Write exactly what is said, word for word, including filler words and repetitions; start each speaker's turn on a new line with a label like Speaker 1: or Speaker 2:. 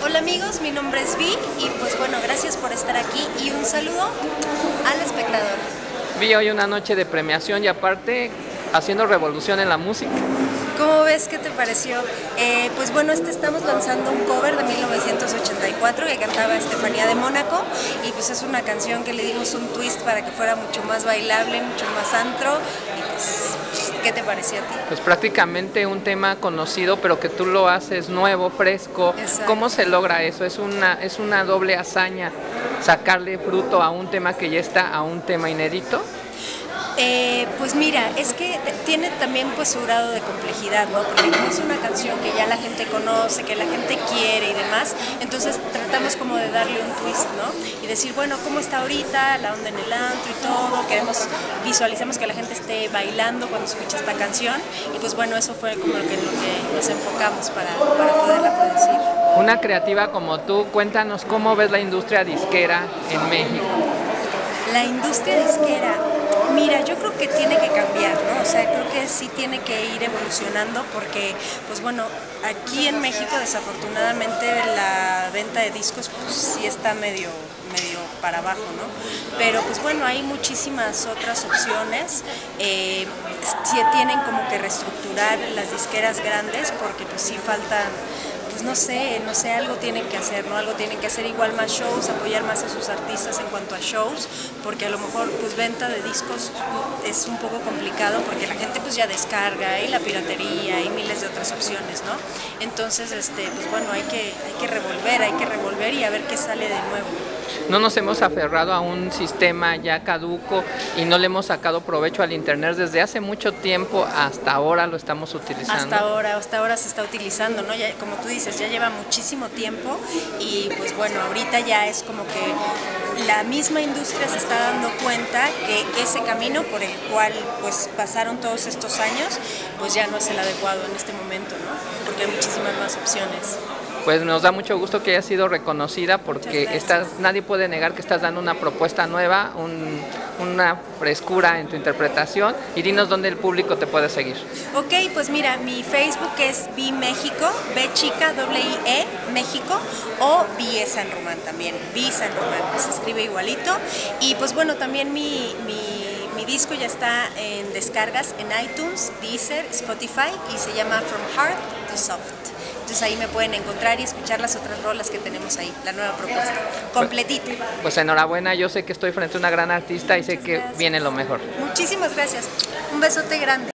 Speaker 1: Hola amigos, mi nombre es Vi y pues bueno, gracias por estar aquí y un saludo al espectador.
Speaker 2: Vi hoy una noche de premiación y aparte haciendo revolución en la música.
Speaker 1: ¿Cómo ves? ¿Qué te pareció? Eh, pues bueno, este estamos lanzando un cover de mil novecientos ochenta y cuatro que cantaba Estefanía de Mónaco y pues es una canción que le dimos un twist para que fuera mucho más bailable, mucho más antro y pues, ¿qué te pareció a ti?
Speaker 2: Pues prácticamente un tema conocido, pero que tú lo haces nuevo, fresco.
Speaker 1: Exacto.
Speaker 2: ¿Cómo se logra eso? Es una, es una doble hazaña sacarle fruto a un tema que ya está a un tema inédito.
Speaker 1: Eh, pues mira, es que tiene también pues su grado de complejidad, ¿no? Porque como es una canción que ya la gente conoce, que la gente quiere y demás, entonces tratamos como de darle un twist, ¿no? Y decir, bueno, ¿cómo está ahorita? La onda en el antro y todo, queremos, visualizamos que la gente esté bailando cuando escucha esta canción y pues bueno, eso fue como lo que, lo que nos enfocamos para, para poderla producir.
Speaker 2: Una creativa como tú, cuéntanos cómo ves la industria disquera en México.
Speaker 1: La industria disquera, mira, yo creo que tiene que cambiar, ¿no? O sea, creo que sí tiene que ir evolucionando porque, pues bueno, aquí en México desafortunadamente la venta de discos pues sí está medio, medio para abajo, ¿no? Pero pues bueno, hay muchísimas otras opciones, eh, sí tienen como que reestructurar las disqueras grandes porque pues sí faltan, pues no sé, no sé, algo tienen que hacer, ¿no? Algo tienen que hacer igual más shows, apoyar más a sus artistas en cuanto a shows, porque a lo mejor pues venta de discos es un poco complicado porque la gente pues ya descarga y la piratería y miles de otras opciones, ¿no? Entonces, este, pues bueno, hay que, hay que revolver, hay que revolver y a ver qué sale de nuevo.
Speaker 2: No nos hemos aferrado a un sistema ya caduco y no le hemos sacado provecho al internet desde hace mucho tiempo, hasta ahora lo estamos utilizando.
Speaker 1: Hasta ahora, hasta ahora se está utilizando, ¿no? Ya, como tú dices, ya lleva muchísimo tiempo y pues bueno, ahorita ya es como que la misma industria se está dando cuenta que ese camino por el cual pues pasaron todos estos años, pues ya no es el adecuado en este momento, ¿no? Porque hay muchísimas más opciones.
Speaker 2: Pues nos da mucho gusto que haya sido reconocida porque estás, nadie puede negar que estás dando una propuesta nueva, un, una frescura en tu interpretación y dinos dónde el público te puede seguir.
Speaker 1: Ok, pues mira, mi Facebook es Vi México, B chica, doble I E, México, o Vi San Román también, Vi San Román, se escribe igualito. Y pues bueno, también mi, mi, mi disco ya está en descargas en iTunes, Deezer, Spotify y se llama From Hard to Soft. Entonces ahí me pueden encontrar y escuchar las otras rolas que tenemos ahí, la nueva propuesta, completita.
Speaker 2: Pues, pues enhorabuena, yo sé que estoy frente a una gran artista y sé que viene lo mejor.
Speaker 1: Muchísimas gracias, un besote grande.